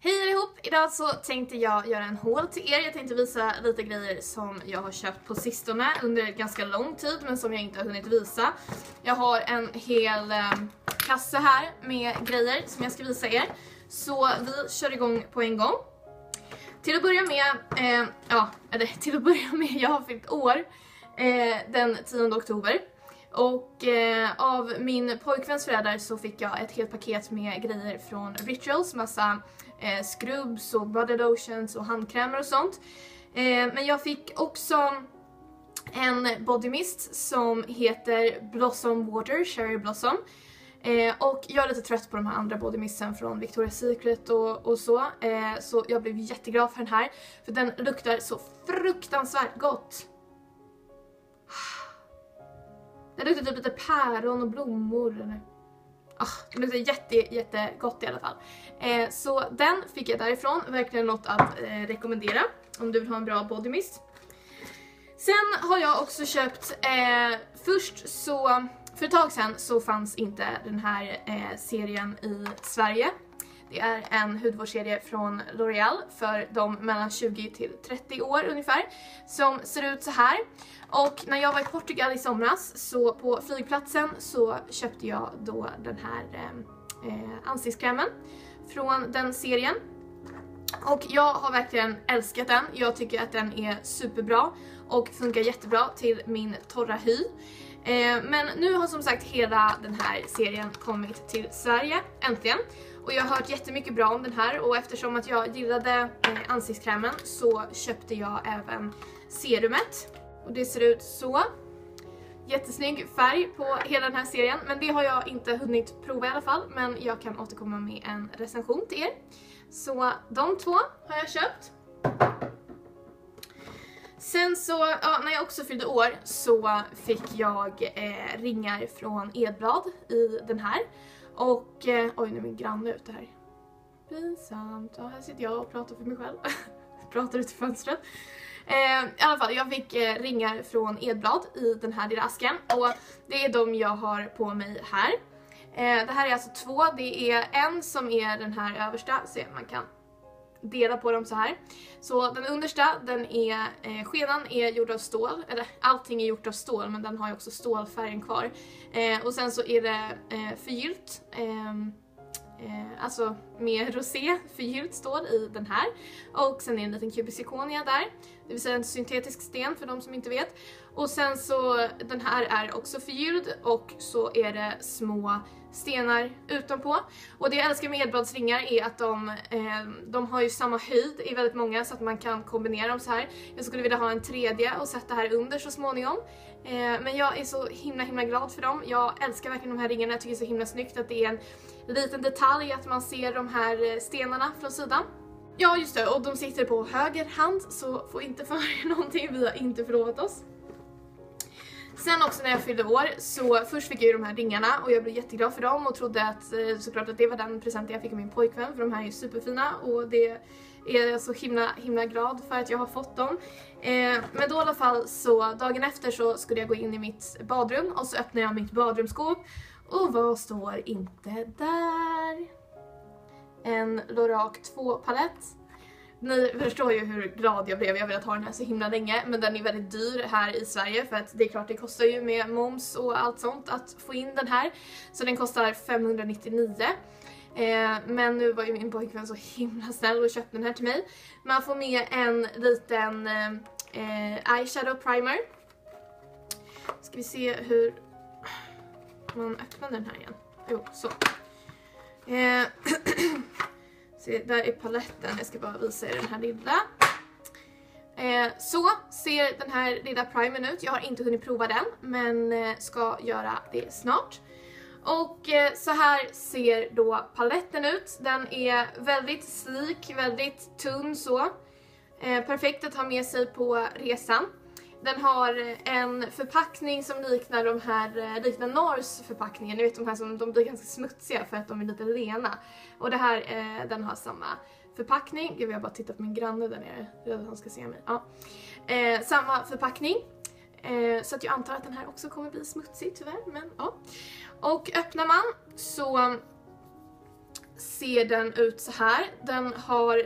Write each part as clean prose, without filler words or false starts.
Hej allihop! Idag så tänkte jag göra en haul till er. Jag tänkte visa lite grejer som jag har köpt på sistone under ganska lång tid men som jag inte har hunnit visa. Jag har en hel kasse här med grejer som jag ska visa er. Så vi kör igång på en gång. Till att börja med, jag har fyllt år den 10 oktober. Och av min pojkväns föräldrar så fick jag ett helt paket med grejer från Rituals, massa scrubs och body lotions och handkrämer och sånt. Men jag fick också en body mist som heter Blossom Water, Cherry Blossom. Och jag är lite trött på de här andra body misten från Victoria's Secret och så. Så jag blev jätteglad för den här, för den luktar så fruktansvärt gott. Det luktar typ lite päron och blommor. Det luktar jättegott i alla fall. Så den fick jag därifrån. Verkligen något att rekommendera om du vill ha en bra body mist. Sen har jag också köpt, först så, för ett tag sedan så fanns inte den här serien i Sverige. Det är en hudvårdsserie från L'Oreal för de mellan 20 till 30 år ungefär, som ser ut så här. Och när jag var i Portugal i somras så på flygplatsen så köpte jag då den här ansiktskrämen från den serien. Och jag har verkligen älskat den. Jag tycker att den är superbra och funkar jättebra till min torra hy. Men nu har som sagt hela den här serien kommit till Sverige, äntligen. Och jag har hört jättemycket bra om den här, och eftersom att jag gillade ansiktskrämen så köpte jag även serumet. Och det ser ut så. Jättesnygg färg på hela den här serien, men det har jag inte hunnit prova i alla fall. Men jag kan återkomma med en recension till er. Så de två har jag köpt. Sen så, när jag också fyllde år så fick jag ringar från Edblad i den här. Och, oj, nu är min granne ute här. Pinsamt. Ja, här sitter jag och pratar för mig själv. Pratar ut i fönstret. I alla fall, jag fick ringar från Edblad i den här lilla asken. Och det är de jag har på mig här. Det här är alltså två. Det är en som är den här översta. Så man kan dela på dem så här. Så den understa, den är, skenan är gjord av stål. Eller allting är gjort av stål, men den har ju också stålfärgen kvar. Och sen så är det förgyllt. Alltså med rosé förgyllt stål i den här. Och sen är en liten kubicirkonia där. Det vill säga en syntetisk sten för de som inte vet. Och sen så, den här är också förgylld och så är det små stenar utanpå. Och det jag älskar med Edbladsringar är att de har ju samma höjd i väldigt många, så att man kan kombinera dem så här. Jag skulle vilja ha en tredje och sätta här under så småningom. Men jag är så himla glad för dem. Jag älskar verkligen de här ringarna. Jag tycker det är så himla snyggt att det är en liten detalj att man ser de här stenarna från sidan. Ja, just det, och de sitter på höger hand, så får inte för er någonting, vi har inte förlovat oss. Sen också när jag fyllde år så först fick jag ju de här ringarna och jag blev jätteglad för dem och trodde att såklart att det var den presenten jag fick av min pojkvän, för de här är ju superfina och det är jag så himla glad för att jag har fått dem. Men då i alla fall så dagen efter så skulle jag gå in i mitt badrum och så öppnade jag mitt badrumsskåp och vad står inte där? En Lorac 2-palett. Ni förstår ju hur glad jag blev. Jag har velat ha den här så himla länge, men den är väldigt dyr här i Sverige för att det är klart det kostar ju med moms och allt sånt att få in den här. Så den kostar 599. Men nu var ju min pojkvän så himla snäll och köpte den här till mig. Man får med en liten eyeshadow primer. Ska vi se hur man öppnar den här igen. Jo, så. Se, där är paletten. Jag ska bara visa er den här lilla. Så ser den här lilla primern ut. Jag har inte hunnit prova den, men ska göra det snart. Och så här ser då paletten ut. Den är väldigt sleek, väldigt tunn så. Perfekt att ha med sig på resan. Den har en förpackning som liknar NARS förpackningen. Ni vet de här som de blir ganska smutsiga för att de är lite lena. Och det här, den har samma förpackning. Gud, jag har bara tittat på min granne där nere. Jag vill att han ska se mig. Ja. Samma förpackning. Så att jag antar att den här också kommer bli smutsig tyvärr. Men, ja. Och öppnar man så ser den ut så här. Den har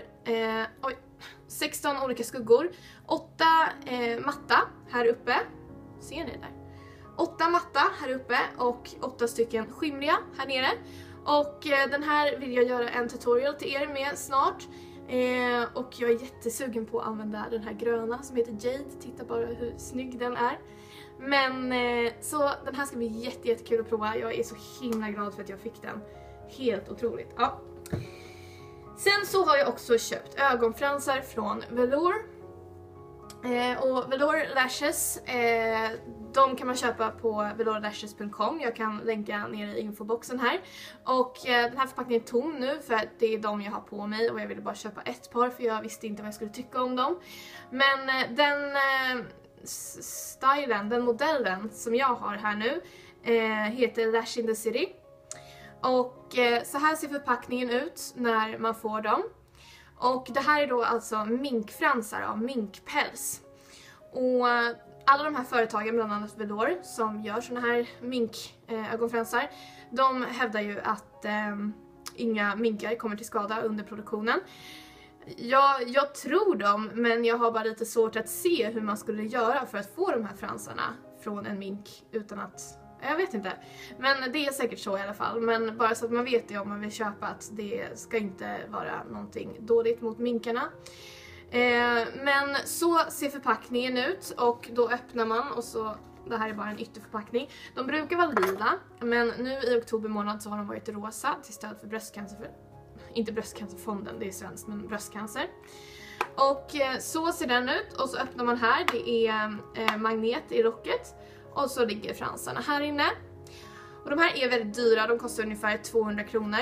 16 olika skuggor, 8 matta här uppe. Ser ni där? 8 matta här uppe och 8 stycken skimriga här nere. Och den här vill jag göra en tutorial till er med snart. Och jag är jättesugen på att använda den här gröna som heter Jade. Titta bara hur snygg den är. Men så den här ska bli jättekul att prova. Jag är så himla glad för att jag fick den. Helt otroligt. Ja. Sen så har jag också köpt ögonfransar från Velour. Och Velour Lashes, de kan man köpa på velourlashes.com. Jag kan länka ner i infoboxen här. Och den här förpackningen är tom nu för att det är de jag har på mig. Och jag ville bara köpa ett par för jag visste inte vad jag skulle tycka om dem. Men den stylen, den modellen som jag har här nu heter Lash in the City. Och så här ser förpackningen ut när man får dem. Och det här är då alltså minkfransar av minkpäls. Och alla de här företagen, bland annat Velour, som gör såna här minkögonfransar, de hävdar ju att inga minkar kommer till skada under produktionen. Jag tror dem, men jag har bara lite svårt att se hur man skulle göra för att få de här fransarna från en mink utan att... Jag vet inte. Men det är säkert så i alla fall. Men bara så att man vet det om man vill köpa att det ska inte vara någonting dåligt mot minkarna. Men så ser förpackningen ut och då öppnar man och så... Det här är bara en ytterförpackning. De brukar vara lila, men nu i oktober månad så har de varit rosa till stöd för bröstcancer. Inte bröstcancerfonden, det är svenskt, men bröstcancer. Och så ser den ut och så öppnar man här. Det är magnet i locket. Och så ligger fransarna här inne. Och de här är väldigt dyra, de kostar ungefär 200 kronor.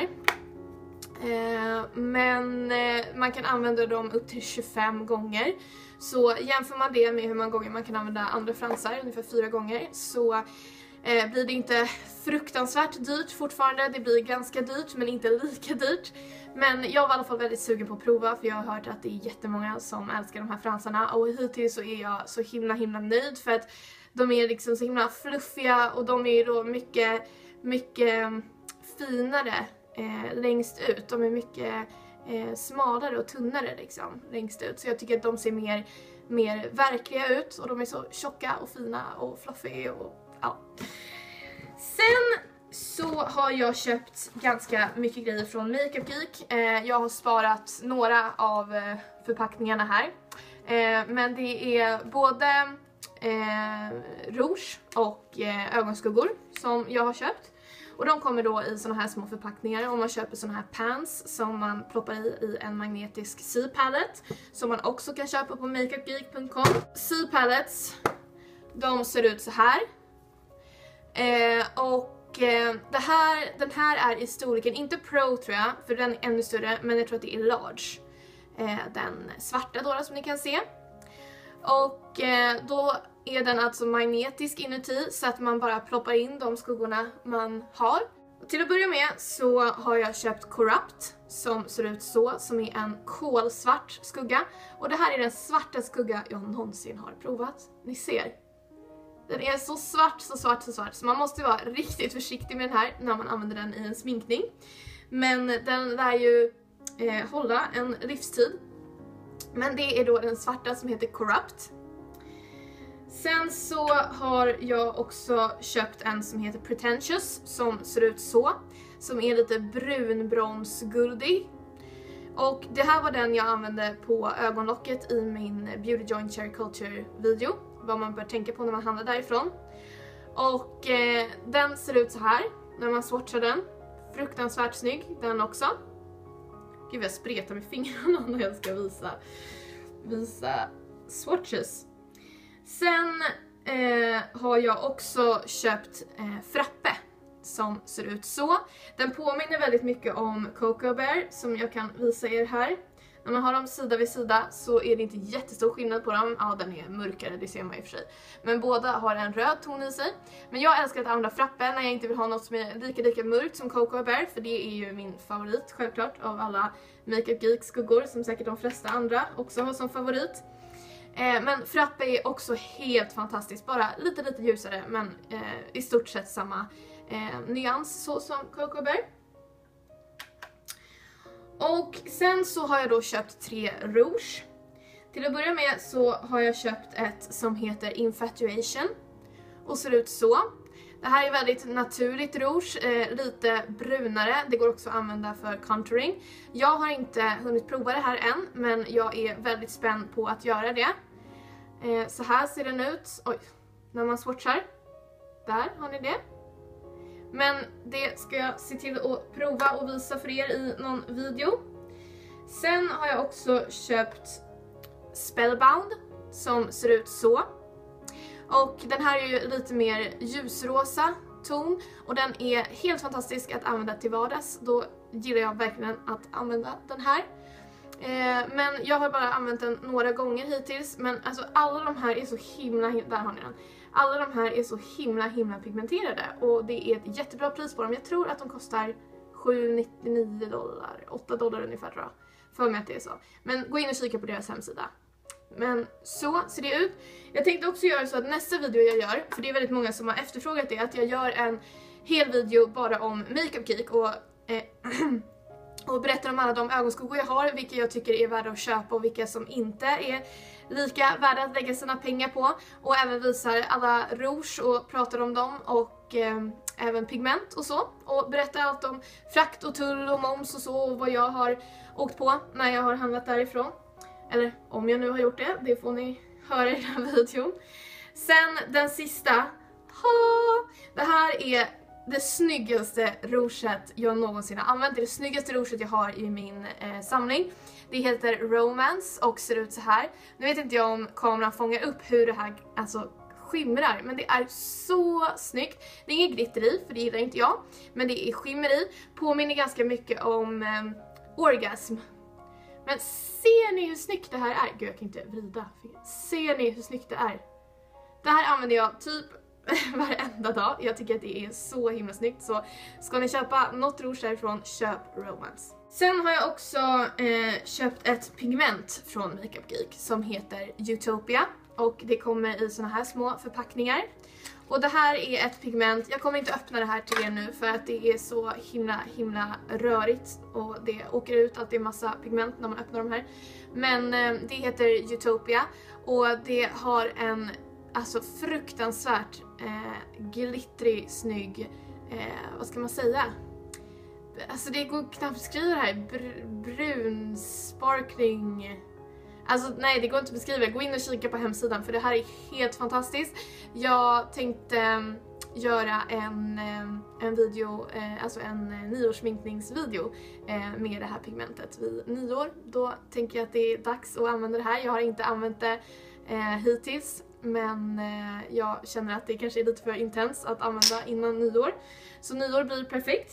Men man kan använda dem upp till 25 gånger. Så jämför man det med hur många gånger man kan använda andra fransar, ungefär 4 gånger, så blir det inte fruktansvärt dyrt fortfarande. Det blir ganska dyrt men inte lika dyrt. Men jag var i alla fall väldigt sugen på att prova för jag har hört att det är jättemånga som älskar de här fransarna. Och hittills så är jag så himla nöjd för att de är liksom så himla fluffiga och de är då mycket finare längst ut. De är mycket smalare och tunnare liksom längst ut. Så jag tycker att de ser mer verkliga ut och de är så tjocka och fina och fluffiga och ja. Sen så har jag köpt ganska mycket grejer från Makeup Geek. Jag har sparat några av förpackningarna här. Men det är både rouge och ögonskuggor som jag har köpt. Och de kommer då i såna här små förpackningar. Om man köper såna här pans som man ploppar i en magnetisk C-palette. Som man också kan köpa på makeupgeek.com. C-palettes, de ser ut så här. Den här är i storleken, inte Pro tror jag, för den är ännu större, men jag tror att det är large. Den svarta då som ni kan se. Och då är den alltså magnetisk inuti så att man bara ploppar in de skuggorna man har. Till att börja med så har jag köpt Corrupt som ser ut så, som är en kolsvart skugga. Och det här är den svarta skugga jag någonsin har provat. Ni ser. Den är så svart så man måste vara riktigt försiktig med den här när man använder den i en sminkning. Men den lär ju hålla en livstid. Men det är då den svarta som heter Corrupt. Sen så har jag också köpt en som heter Pretentious som ser ut så. Som är lite brunbronsguldig. Och det här var den jag använde på ögonlocket i min Beauty Joint Cherry Culture video. Vad man bör tänka på när man handlar därifrån. Och den ser ut så här när man swatchar den. Fruktansvärt snygg den också. Gud jag spretar med fingrarna när jag ska visa swatches. Sen har jag också köpt frappe som ser ut så. Den påminner väldigt mycket om Cocoa Bear som jag kan visa er här. När man har dem sida vid sida så är det inte jättestor skillnad på dem. Ja, den är mörkare, det ser man i och för sig. Men båda har en röd ton i sig. Men jag älskar att använda frappe när jag inte vill ha något som är lika mörkt som Cocoa Bear. För det är ju min favorit självklart av alla Makeup Geek skuggor som säkert de flesta andra också har som favorit. Men frappe är också helt fantastiskt. Bara lite ljusare men i stort sett samma nyans så som Cocoa Bear. Och sen så har jag då köpt 3 rouge. Till att börja med så har jag köpt ett som heter Infatuation och ser ut så. Det här är väldigt naturligt rouge, lite brunare. Det går också att använda för contouring. Jag har inte hunnit prova det här än, men jag är väldigt spänd på att göra det. Så här ser den ut. Oj, när man swatchar. Där har ni det. Men det ska jag se till att prova och visa för er i någon video. Sen har jag också köpt Spellbound som ser ut så. Och den här är ju lite mer ljusrosa ton och den är helt fantastisk att använda till vardags. Då gillar jag verkligen att använda den här. Men jag har bara använt den några gånger hittills, men alltså alla de här är så himla, där har ni den. Alla de här är så himla pigmenterade och det är ett jättebra pris på dem. Jag tror att de kostar $7,99, $8 ungefär tror jag. För mig att det är så. Men gå in och kika på deras hemsida. Men så ser det ut. Jag tänkte också göra så att nästa video jag gör, för det är väldigt många som har efterfrågat det, att jag gör en hel video bara om Makeup Geek och berättar om alla de ögonskuggor jag har, vilka jag tycker är värda att köpa och vilka som inte är lika värda att lägga sina pengar på. Och även visar alla rouge och pratar om dem och även pigment och så. Och berättar allt om frakt och tull och moms och så och vad jag har åkt på när jag har handlat därifrån. Eller om jag nu har gjort det, det får ni höra i den här videon. Sen den sista. Det här är det snyggaste rouget jag någonsin har använt. Det är det snyggaste rouget jag har i min samling. Det heter Romance och ser ut så här. Nu vet inte jag om kameran fångar upp hur det här alltså skimrar, men det är så snyggt. Det är inget glitter i, för det gillar inte jag. Men det är skimmer i. Påminner ganska mycket om Orgasm. Men ser ni hur snyggt det här är? Gud, jag kan inte vrida. Ser ni hur snyggt det är? Det här använder jag typ varenda dag. Jag tycker att det är så himla snyggt. Så ska ni köpa något rouge därifrån, köp Romance. Sen har jag också köpt ett pigment från Makeup Geek som heter Utopia. Och det kommer i såna här små förpackningar. Och det här är ett pigment, jag kommer inte öppna det här till er nu för att det är så himla rörigt och det åker ut att det är massa pigment när man öppnar de här. Men det heter Utopia och det har en alltså fruktansvärt glittrig, snygg, vad ska man säga? Alltså det går knappt att beskriva det här, brun, sparkling. Alltså nej, det går inte att beskriva. Gå in och kika på hemsidan för det här är helt fantastiskt. Jag tänkte göra en video, alltså en nyårssminkningsvideo med det här pigmentet vid nyår. Då tänker jag att det är dags att använda det här. Jag har inte använt det hittills, men jag känner att det kanske är lite för intens att använda innan nyår. Så nyår blir perfekt.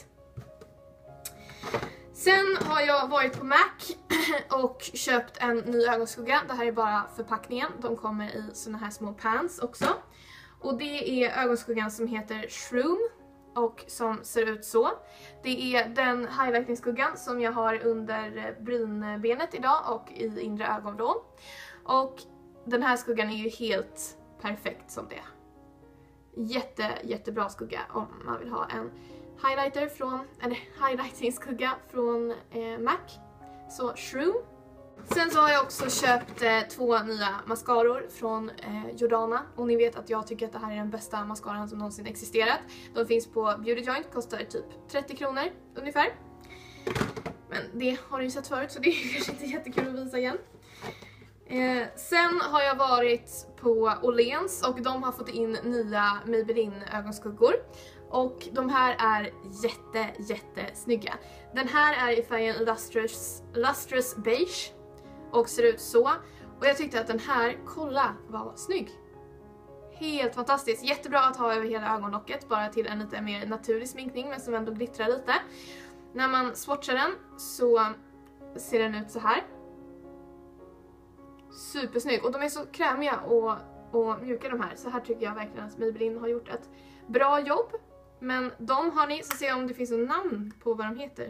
Sen har jag varit på MAC och köpt en ny ögonskugga. Det här är bara förpackningen. De kommer i såna här små pans också. Och det är ögonskuggan som heter Shroom och som ser ut så. Det är den highlighting-skuggan som jag har under brynbenet idag och i inre ögonvrå. Och den här skuggan är ju helt perfekt som det. Jättebra skugga om man vill ha en highlighter från, eller highlighting-skugga från MAC. Så Shroom. Sen så har jag också köpt 2 nya mascaror från Jordana. Och ni vet att jag tycker att det här är den bästa mascaran som någonsin existerat. De finns på Beauty Joint, kostar typ 30 kronor ungefär. Men det har ni ju sett förut så det är kanske inte jättekul att visa igen. Sen har jag varit på Åhléns och de har fått in nya Maybelline ögonskuggor. Och de här är jättesnygga. Den här är i färgen Lustrous Beige och ser ut så. Och jag tyckte att den här, kolla vad snygg. Helt fantastiskt. Jättebra att ha över hela ögonlocket, bara till en lite mer naturlig sminkning men som ändå glittrar lite. När man swatchar den så ser den ut så här. Supersnygg. Och de är så krämiga och mjuka de här. Så här tycker jag verkligen att Maybelline har gjort ett bra jobb. Men de har ni, så se om det finns någon namn på vad de heter.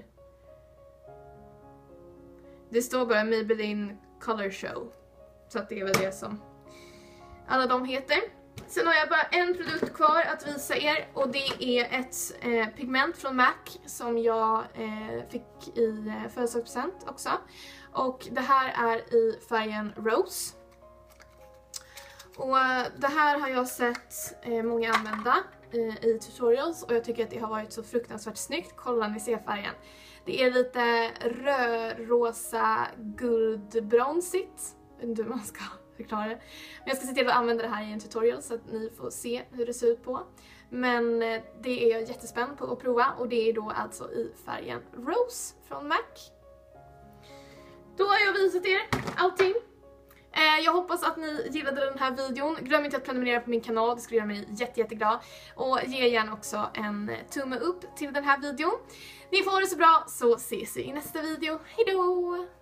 Det står bara Maybelline Color Show. Så att det är väl det som alla de heter. Sen har jag bara en produkt kvar att visa er och det är ett pigment från MAC som jag fick i födelsedagspresent också. Och det här är i färgen Rose. Och det här har jag sett många använda i tutorials och jag tycker att det har varit så fruktansvärt snyggt. Kolla, ni ser färgen. Det är lite röd-rosa guldbronsigt. Jag vet inte hur man ska förklara det. Men jag ska se till att använda det här i en tutorial så att ni får se hur det ser ut på. Men det är jag jättespänd på att prova och det är då alltså i färgen Rose från MAC. Då har jag visat er allting. Jag hoppas att ni gillade den här videon. Glöm inte att prenumerera på min kanal, det skulle göra mig jätteglad. Och ge gärna också en tumme upp till den här videon. Ni får ha det så bra så ses vi i nästa video. Hejdå!